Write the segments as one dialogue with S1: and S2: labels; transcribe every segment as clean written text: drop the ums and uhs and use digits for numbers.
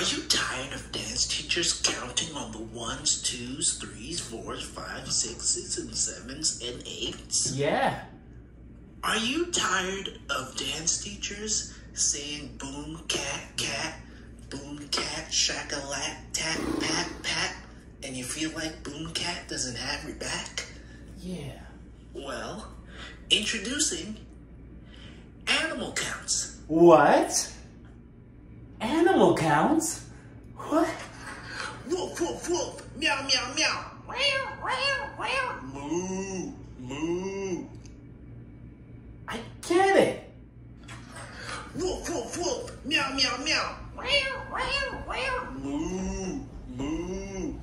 S1: Are you tired of dance teachers counting on the ones, twos, threes, fours, fives, sixes, and sevens, and eights?
S2: Yeah.
S1: Are you tired of dance teachers saying boom, cat, boom, cat, shack-a-lack, tap, pat, pat, and you feel like boom, cat doesn't have your back?
S2: Yeah.
S1: Well, introducing animal counts.
S2: What? Animal counts? What?
S1: Woof, woof, woof, meow, meow, meow, wow, wow, wow, moo, moo.
S2: I get it.
S1: Woof, woof, woof, meow, meow, meow, wow, wow, wow, moo, moo.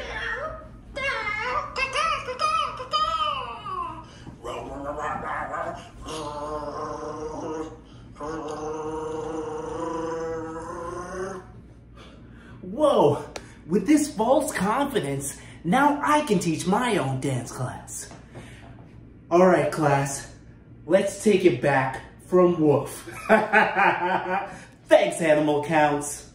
S2: Whoa, with this false confidence, now I can teach my own dance class. All right, class, let's take it back from Woof. Thanks, animal counts.